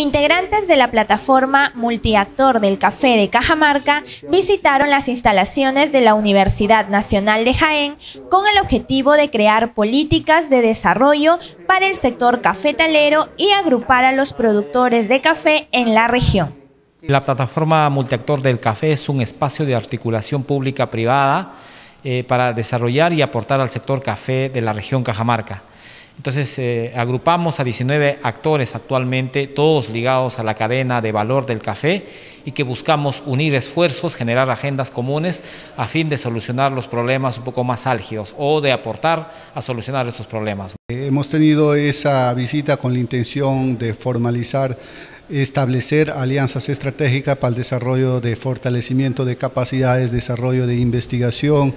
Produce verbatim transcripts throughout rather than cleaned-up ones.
Integrantes de la plataforma multiactor del café de Cajamarca visitaron las instalaciones de la Universidad Nacional de Jaén con el objetivo de crear políticas de desarrollo para el sector cafetalero y agrupar a los productores de café en la región. La plataforma multiactor del café es un espacio de articulación pública-privada eh, para desarrollar y aportar al sector café de la región Cajamarca. Entonces eh, agrupamos a diecinueve actores actualmente, todos ligados a la cadena de valor del café y que buscamos unir esfuerzos, generar agendas comunes a fin de solucionar los problemas un poco más álgidos o de aportar a solucionar estos problemas. Hemos tenido esa visita con la intención de formalizar, establecer alianzas estratégicas para el desarrollo de fortalecimiento de capacidades, desarrollo de investigación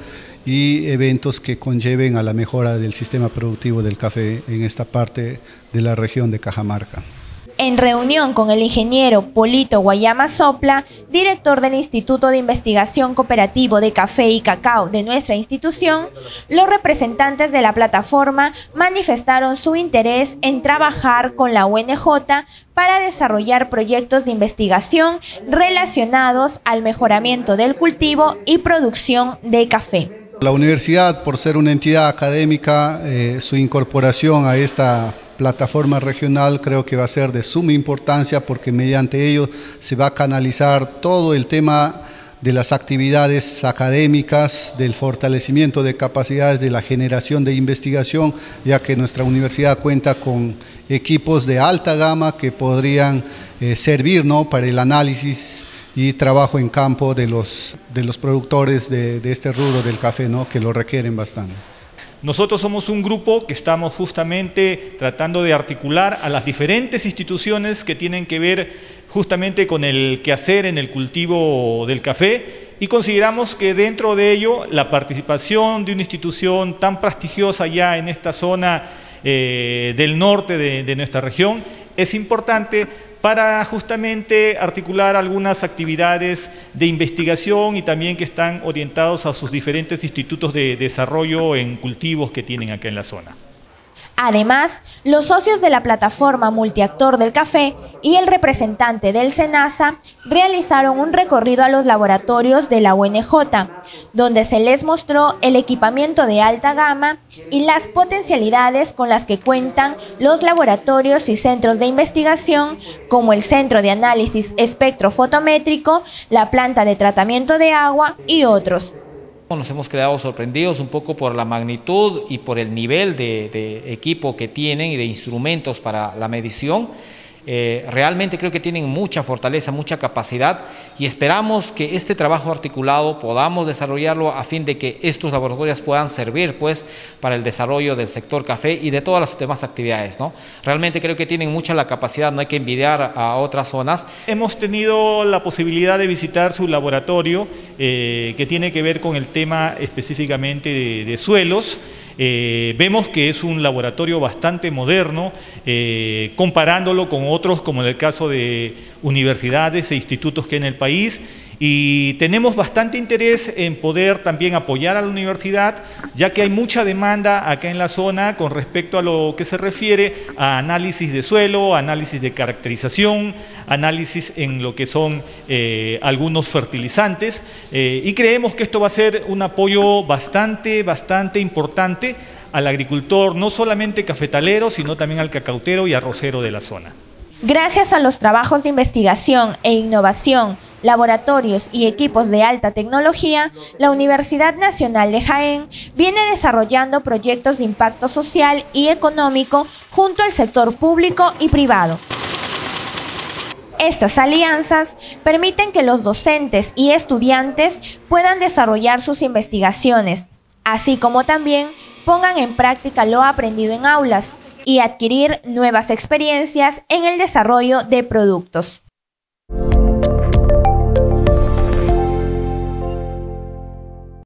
y eventos que conlleven a la mejora del sistema productivo del café en esta parte de la región de Cajamarca. En reunión con el ingeniero Polito Guayama Sopla, director del Instituto de Investigación Cooperativo de Café y Cacao de nuestra institución, los representantes de la plataforma manifestaron su interés en trabajar con la U N J para desarrollar proyectos de investigación relacionados al mejoramiento del cultivo y producción de café. La universidad, por ser una entidad académica, eh, su incorporación a esta plataforma regional creo que va a ser de suma importancia porque mediante ello se va a canalizar todo el tema de las actividades académicas, del fortalecimiento de capacidades, de la generación de investigación, ya que nuestra universidad cuenta con equipos de alta gama que podrían eh, servir, ¿no?, para el análisis y trabajo en campo de los, de los productores de, de este rubro del café, ¿no?, que lo requieren bastante. Nosotros somos un grupo que estamos justamente tratando de articular a las diferentes instituciones que tienen que ver justamente con el quehacer en el cultivo del café y consideramos que dentro de ello la participación de una institución tan prestigiosa ya en esta zona eh, del norte de, de nuestra región es importante para justamente articular algunas actividades de investigación y también que están orientados a sus diferentes institutos de desarrollo en cultivos que tienen acá en la zona. Además, los socios de la plataforma multiactor del café y el representante del SENASA realizaron un recorrido a los laboratorios de la U N J, donde se les mostró el equipamiento de alta gama y las potencialidades con las que cuentan los laboratorios y centros de investigación, como el Centro de Análisis Espectrofotométrico, la planta de tratamiento de agua y otros. Nos hemos quedado sorprendidos un poco por la magnitud y por el nivel de, de equipo que tienen y de instrumentos para la medición. Eh, realmente creo que tienen mucha fortaleza, mucha capacidad y esperamos que este trabajo articulado podamos desarrollarlo a fin de que estos laboratorios puedan servir pues para el desarrollo del sector café y de todas las demás actividades, ¿no? Realmente creo que tienen mucha la capacidad, no hay que envidiar a otras zonas. Hemos tenido la posibilidad de visitar su laboratorio eh, que tiene que ver con el tema específicamente de, de suelos. Eh, vemos que es un laboratorio bastante moderno, eh, comparándolo con otros como en el caso de universidades e institutos que hay en el país, y tenemos bastante interés en poder también apoyar a la universidad, ya que hay mucha demanda acá en la zona con respecto a lo que se refiere a análisis de suelo, análisis de caracterización, análisis en lo que son eh, algunos fertilizantes, eh, y creemos que esto va a ser un apoyo bastante, bastante importante al agricultor, no solamente cafetalero, sino también al cacautero y arrocero de la zona. Gracias a los trabajos de investigación e innovación, laboratorios y equipos de alta tecnología, la Universidad Nacional de Jaén viene desarrollando proyectos de impacto social y económico junto al sector público y privado. Estas alianzas permiten que los docentes y estudiantes puedan desarrollar sus investigaciones, así como también pongan en práctica lo aprendido en aulas y adquirir nuevas experiencias en el desarrollo de productos.